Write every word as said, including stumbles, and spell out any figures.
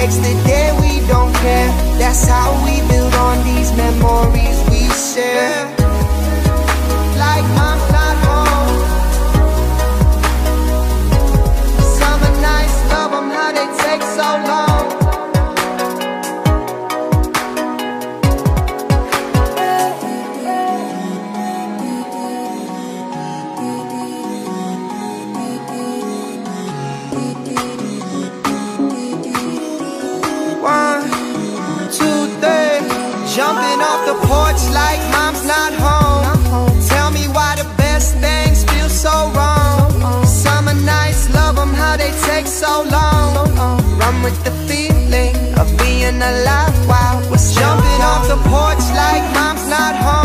takes the day, we don't care. That's how we build on these memories we share. Like mom's not home. Summer nights, love them how they take so long. One, two, three. Jumping off the porch like mom's not home. Tell me why the best things feel so wrong. Summer nights, love them how they take so long. Run with the feeling of being alive while we're jumping off the porch like mom's not home.